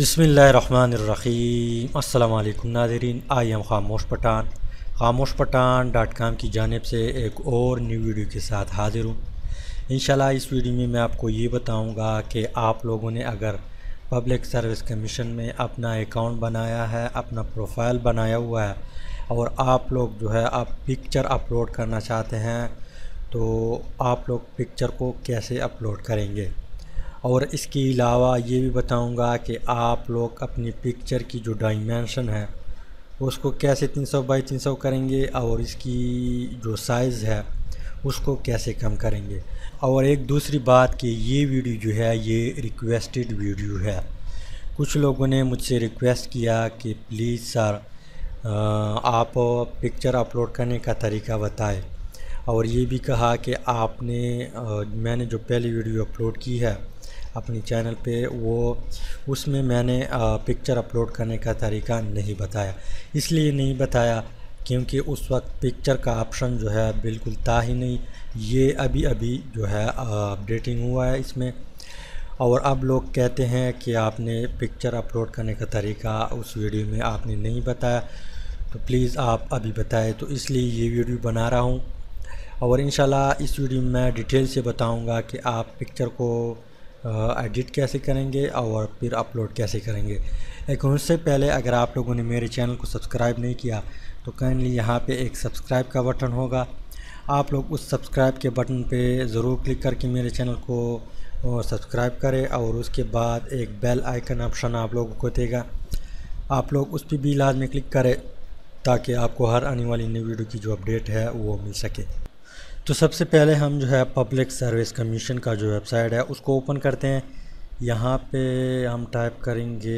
बिस्मिल्लाहिर्रहमानिर्रहीम। अस्सलाम वालेकुम नाज़रीन, आई एम खामोश पठान kppsc.com की जानिब से एक और न्यू वीडियो के साथ हाज़िर हूँ। इंशाल्लाह इस वीडियो में मैं आपको ये बताऊँगा कि आप लोगों ने अगर पब्लिक सर्विस कमीशन में अपना अकाउंट बनाया है, अपना प्रोफाइल बनाया हुआ है और आप लोग जो है आप पिक्चर अपलोड करना चाहते हैं तो आप लोग पिक्चर को कैसे अपलोड करेंगे। और इसके अलावा ये भी बताऊंगा कि आप लोग अपनी पिक्चर की जो डायमेंशन है उसको कैसे 300 बाई 300 करेंगे और इसकी जो साइज़ है उसको कैसे कम करेंगे। और एक दूसरी बात कि ये वीडियो जो है ये रिक्वेस्टेड वीडियो है। कुछ लोगों ने मुझसे रिक्वेस्ट किया कि प्लीज़ सर आप पिक्चर अपलोड करने का तरीका बताएं, और ये भी कहा कि मैंने जो पहली वीडियो अपलोड की है अपनी चैनल पे उसमें मैंने पिक्चर अपलोड करने का तरीका नहीं बताया। इसलिए नहीं बताया क्योंकि उस वक्त पिक्चर का ऑप्शन जो है बिल्कुल था ही नहीं। ये अभी अभी जो है अपडेटिंग हुआ है इसमें, और अब लोग कहते हैं कि आपने पिक्चर अपलोड करने का तरीका उस वीडियो में आपने नहीं बताया, तो प्लीज़ आप अभी बताएं। तो इसलिए ये वीडियो बना रहा हूँ और इंशाल्लाह इस वीडियो में मैं डिटेल से बताऊँगा कि आप पिक्चर को एडिट कैसे करेंगे और फिर अपलोड कैसे करेंगे। लेकिन उससे पहले अगर आप लोगों ने मेरे चैनल को सब्सक्राइब नहीं किया तो काइंडली यहाँ पे एक सब्सक्राइब का बटन होगा, आप लोग उस सब्सक्राइब के बटन पे ज़रूर क्लिक करके मेरे चैनल को सब्सक्राइब करें, और उसके बाद एक बेल आइकन ऑप्शन आप लोगों को देगा, आप लोग उस पर भी लाजमी क्लिक करें ताकि आपको हर आने वाली नई वीडियो की जो अपडेट है वो मिल सके। तो सबसे पहले हम जो है पब्लिक सर्विस कमीशन का जो वेबसाइट है उसको ओपन करते हैं। यहाँ पे हम टाइप करेंगे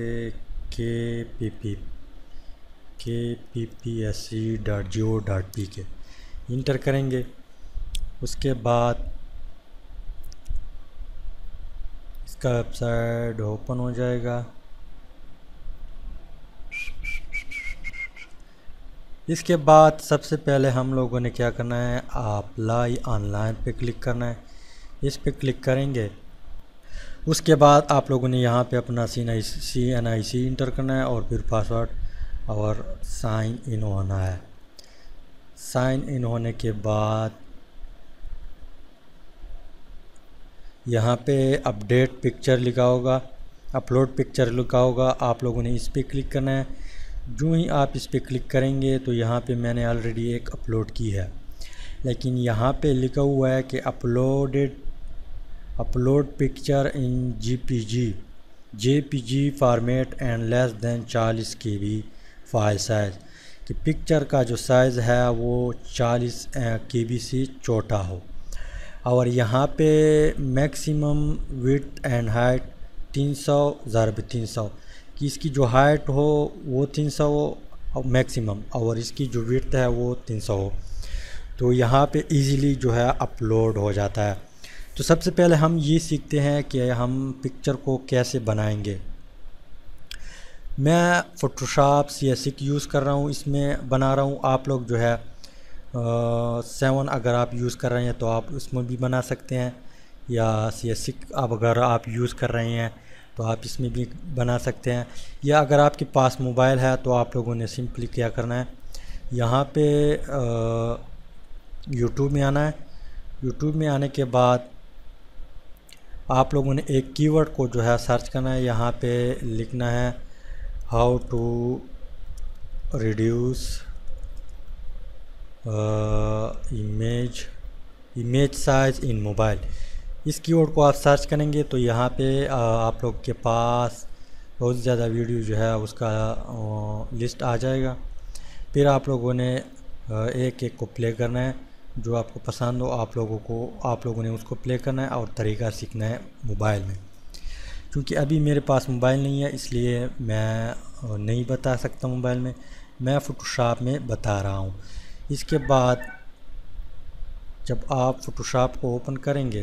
kppsc.go.pk, इंटर करेंगे। उसके बाद इसका वेबसाइट ओपन हो जाएगा। इसके बाद सबसे पहले हम लोगों ने क्या करना है, अप्लाई ऑनलाइन पे क्लिक करना है। इस पे क्लिक करेंगे। उसके बाद आप लोगों ने यहाँ पे अपना CNIC इंटर करना है और फिर पासवर्ड और साइन इन होना है। साइन इन होने के बाद यहाँ पे अपडेट पिक्चर लिखा होगा, अपलोड पिक्चर लिखा होगा, आप लोगों ने इस पे क्लिक करना है। जो ही आप इस पे क्लिक करेंगे तो यहाँ पे मैंने ऑलरेडी एक अपलोड की है, लेकिन यहाँ पे लिखा हुआ है कि upload picture in JPG format and less than 40 KB file size, कि पिक्चर का जो साइज़ है वो 40 KB से छोटा हो। और यहाँ पे maximum width and height 300x300, कि इसकी जो हाइट हो वो 300 हो मैक्सिमम, और इसकी जो विड्थ है वो 300 हो, तो यहाँ पे इजीली जो है अपलोड हो जाता है। तो सबसे पहले हम ये सीखते हैं कि हम पिक्चर को कैसे बनाएंगे। मैं फ़ोटोशॉप CS6 यूज़ कर रहा हूँ, इसमें बना रहा हूँ। आप लोग जो है 7 अगर आप यूज़ कर रहे हैं तो आप उसमें भी बना सकते हैं, या CS6 अब अगर आप यूज़ कर रहे हैं तो आप इसमें भी बना सकते हैं। या अगर आपके पास मोबाइल है तो आप लोगों ने सिंपली क्या करना है, यहाँ पे यूट्यूब में आना है। यूट्यूब में आने के बाद आप लोगों ने एक कीवर्ड को जो है सर्च करना है। यहाँ पे लिखना है how to reduce image size in mobile. इस कीवर्ड को आप सर्च करेंगे तो यहाँ पे आप लोग के पास बहुत ज़्यादा वीडियो जो है उसका लिस्ट आ जाएगा। फिर आप लोगों ने एक एक को प्ले करना है, जो आपको पसंद हो आप लोगों ने उसको प्ले करना है और तरीका सीखना है मोबाइल में। क्योंकि अभी मेरे पास मोबाइल नहीं है इसलिए मैं नहीं बता सकता मोबाइल में, मैं फ़ोटोशॉप में बता रहा हूँ। इसके बाद जब आप फ़ोटोशॉप को ओपन करेंगे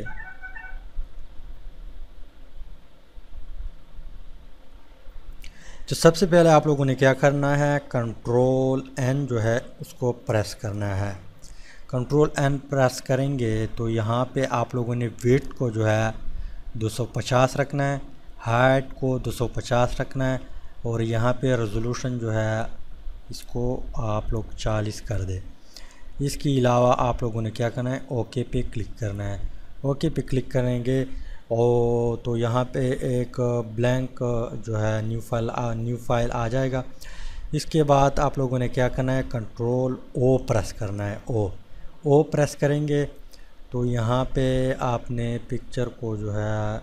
तो सबसे पहले आप लोगों ने क्या करना है, Ctrl+N जो है उसको प्रेस करना है। Ctrl+N प्रेस करेंगे तो यहाँ पे आप लोगों ने विड्थ को जो है 250 रखना है हाइट को 250 रखना है और यहाँ पे रेजोल्यूशन जो है इसको आप लोग 40 कर दें। इसके अलावा आप लोगों ने क्या करना है, ओके पे क्लिक करना है। ओके पे क्लिक करेंगे और तो यहाँ पे एक ब्लैंक जो है न्यू फाइल आ जाएगा। इसके बाद आप लोगों ने क्या करना है, कंट्रोल ओ प्रेस करना है। ओ प्रेस करेंगे तो यहाँ पे आपने पिक्चर को जो है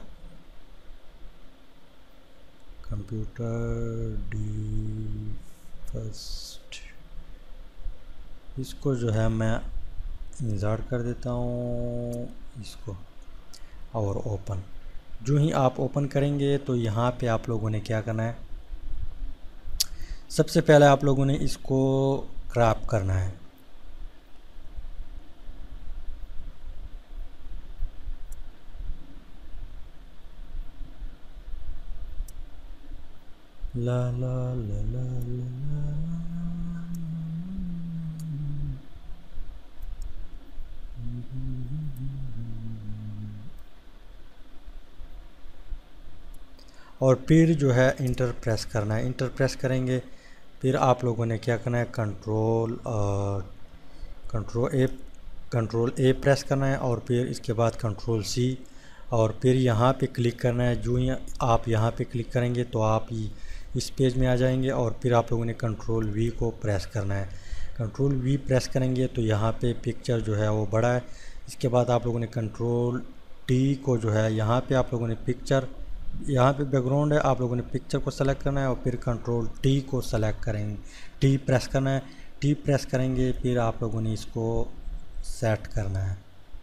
कंप्यूटर डी फर्स्ट इसको जो है मैं इंसर्ट कर देता हूँ इसको और ओपन। जो ही आप ओपन करेंगे तो यहाँ पे आप लोगों ने क्या करना है, सबसे पहले आप लोगों ने इसको क्रॉप करना है। ला ला ला ला ला और फिर जो है इंटर प्रेस करना है। इंटर प्रेस करेंगे फिर आप लोगों ने क्या करना है, कंट्रोल ए प्रेस करना है और फिर इसके बाद कंट्रोल सी और फिर यहाँ पे क्लिक करना है। जो ही आप यहाँ पे क्लिक करेंगे तो आप इस पेज में आ जाएंगे और फिर आप लोगों ने कंट्रोल वी को प्रेस करना है। कंट्रोल वी प्रेस करेंगे तो यहाँ पे पिक्चर जो है वो बड़ा है। इसके बाद आप लोगों ने कंट्रोल टी को जो है यहाँ पे आप लोगों ने पिक्चर, यहाँ पे बैकग्राउंड है, आप लोगों ने पिक्चर को सेलेक्ट करना है और फिर कंट्रोल टी को सेलेक्ट करेंगे, टी प्रेस करना है। टी प्रेस करेंगे फिर आप लोगों ने इसको सेट करना है।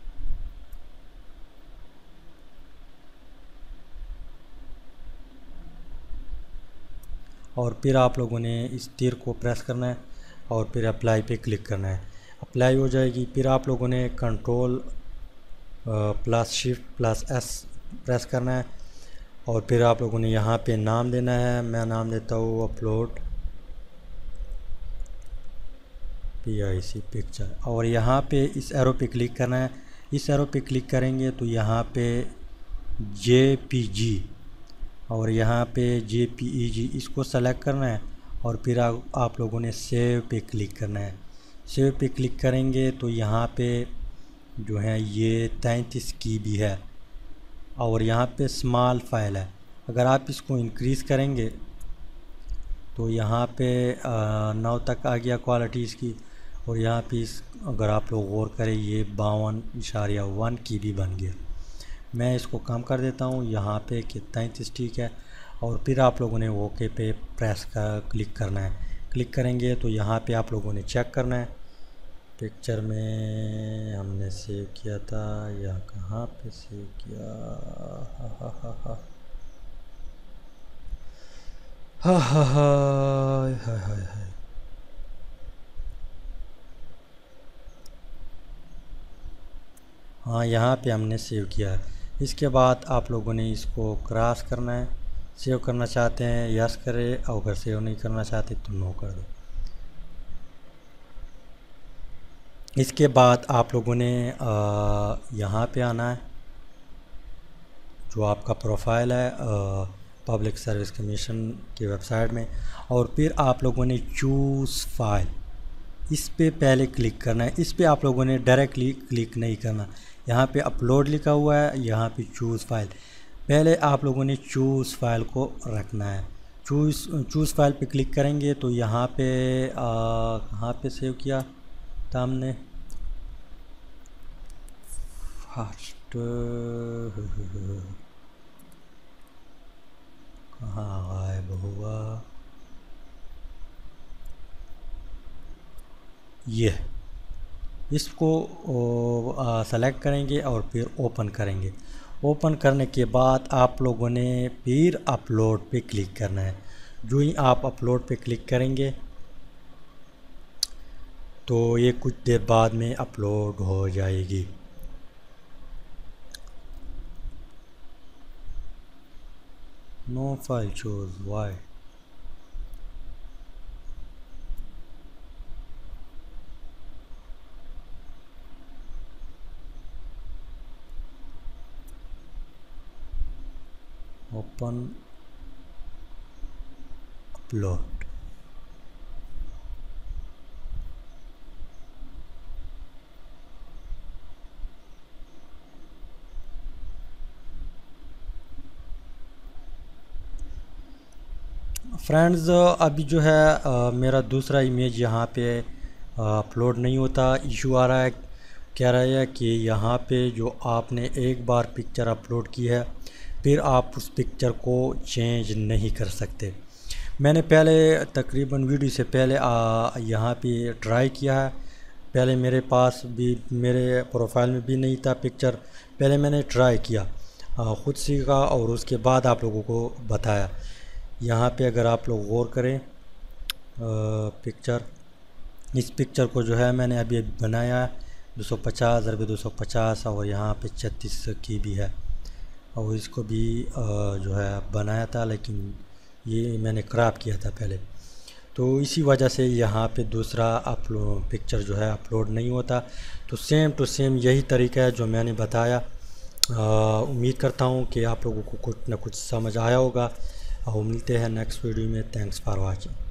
और फिर आप लोगों ने इस तीर को प्रेस करना है और फिर अप्लाई पे क्लिक करना है। अप्लाई हो जाएगी। फिर आप लोगों ने control plus shift plus S press करना है और फिर आप लोगों ने यहाँ पे नाम देना है। मैं नाम देता हूँ अपलोड PIC पिक्चर और यहाँ पे इस एरो पे क्लिक करना है। इस एरो पे क्लिक करेंगे तो यहाँ पे JPG और यहाँ पे JPEG इसको सेलेक्ट करना है और फिर आप लोगों ने सेव पे क्लिक करना है। सेव पे क्लिक करेंगे तो यहाँ पे जो है ये 33 KB है और यहाँ पे स्मॉल फाइल है। अगर आप इसको इंक्रीज़ करेंगे तो यहाँ पे 9 तक आ गया क्वालिटी इसकी और यहाँ पे अगर आप लोग गौर करें ये 52.1 KB बन गया। मैं इसको कम कर देता हूँ यहाँ पे कि 33 ठीक है और फिर आप लोगों ने ओके पे प्रेस कर क्लिक करना है। क्लिक करेंगे तो यहाँ पे आप लोगों ने चेक करना है पिक्चर में हमने सेव किया था या कहाँ पे सेव किया। हाँ यहाँ पे हमने सेव किया है। इसके बाद आप लोगों ने इसको क्रॉस करना है। सेव करना चाहते हैं यस करें और अगर सेव नहीं करना चाहते तो नो कर दो। इसके बाद आप लोगों ने यहाँ पे आना है, जो आपका प्रोफाइल है पब्लिक सर्विस कमीशन की वेबसाइट में और फिर आप लोगों ने चूज़ फाइल इस पे पहले क्लिक करना है। इस पे आप लोगों ने डायरेक्टली क्लिक नहीं करना। यहाँ पे अपलोड लिखा हुआ है, यहाँ पे चूज़ फाइल, पहले आप लोगों ने चूज़ फाइल को रखना है। चूज़ फाइल पे क्लिक करेंगे तो यहाँ पे कहाँ पे सेव किया था हमने, फर्स्ट कहाँ गायब हुआ, ये इसको सेलेक्ट करेंगे और फिर ओपन करेंगे। ओपन करने के बाद आप लोगों ने फिर अपलोड पे क्लिक करना है। जो ही आप अपलोड पे क्लिक करेंगे तो ये कुछ देर बाद में अपलोड हो जाएगी। No file choose why, open open upload. Friends अभी जो है मेरा दूसरा इमेज यहाँ पे अपलोड नहीं होता, इशू आ रहा है। कह रहा है कि यहाँ पे जो आपने एक बार पिक्चर अपलोड की है फिर आप उस पिक्चर को चेंज नहीं कर सकते। मैंने पहले तकरीबन वीडियो से पहले यहाँ पे ट्राई किया है। पहले मेरे पास भी मेरे प्रोफाइल में भी नहीं था पिक्चर, पहले मैंने ट्राई किया, ख़ुद सीखा और उसके बाद आप लोगों को बताया। यहाँ पे अगर आप लोग गौर करें पिक्चर, इस पिक्चर को जो है मैंने अभी बनाया 250 × 250 और यहाँ पे 36 की भी है, और इसको भी जो है बनाया था, लेकिन ये मैंने क्रॉप किया था पहले, तो इसी वजह से यहाँ पे दूसरा पिक्चर जो है अपलोड नहीं होता। तो सेम टू सेम यही तरीका है जो मैंने बताया। उम्मीद करता हूँ कि आप लोगों को कुछ ना कुछ समझ आया होगा, और मिलते हैं नेक्स्ट वीडियो में। Thanks for watching.